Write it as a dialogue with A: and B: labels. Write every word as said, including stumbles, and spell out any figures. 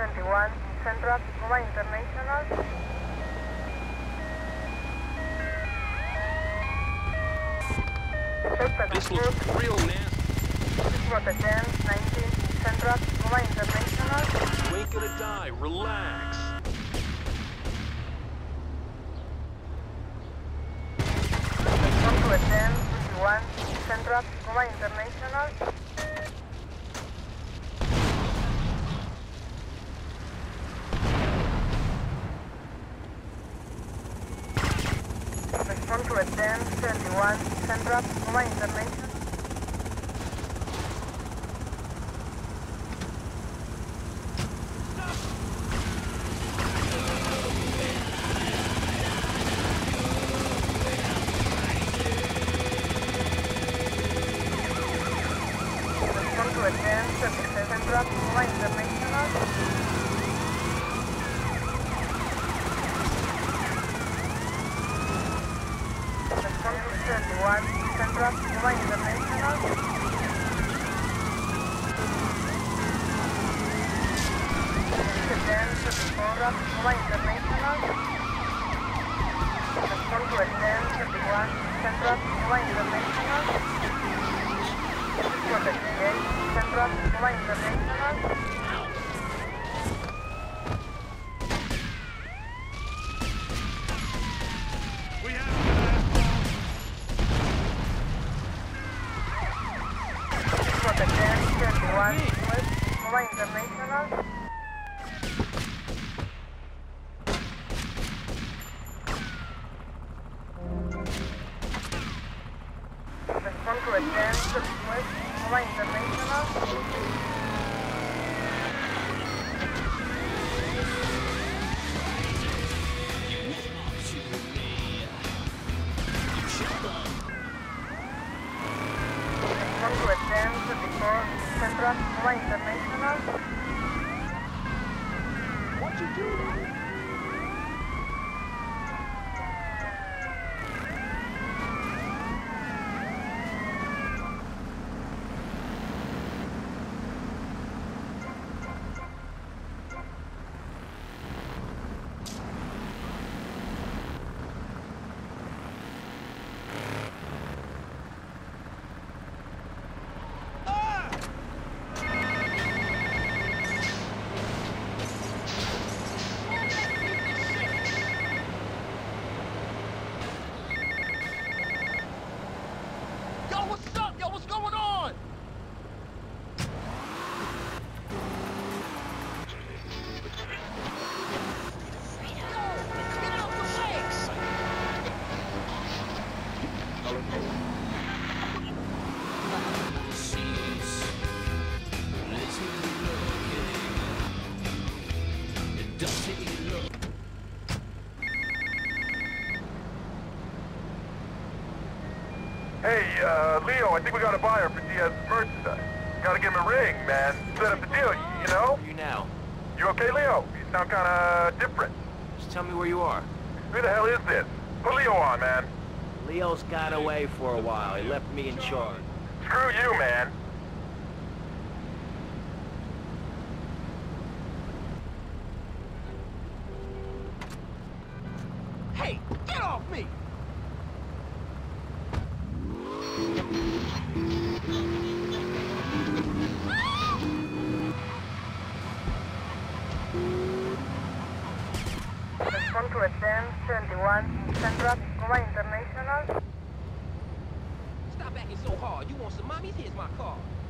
A: twenty-one, Central, Goma International.
B: This looks real nasty.
A: This was a ten, nineteen, Central, Goma International.
B: You ain't gonna die. Relax.
A: One to a ten, fifty-one, Central, Goma International. Respond to a ten, thirty-one, Central, Goma International. Respond to a ten, thirty-seven, Central, Goma International. thirty-one, Central, Goma International. ten, thirty-four, Goma International. Respond to a ten, thirty-one, Central, Goma International. To a thirty-eight, Central, Goma International. twenty-one, Goma International. Respond to a ten, West, Goma International. Respond to a ten, thirty-four, Central, Goma International.
B: What you doing?
C: Hey, uh, Leo, I think we got a buyer for Diaz's merchandise. Gotta give him a ring, man. Set up the deal, you know?
B: Where are you now?
C: You okay, Leo? You sound kinda different.
B: Just tell me where you are.
C: Who the hell is this? Put Leo on, man.
B: Leo's got away for a while. He left me in charge.
C: Screw you, man.
B: Hey, get off me!
A: Respond to a ten, twenty-one, Central, Goma International.
D: Stop acting so hard. You want some mommies? Here's my car.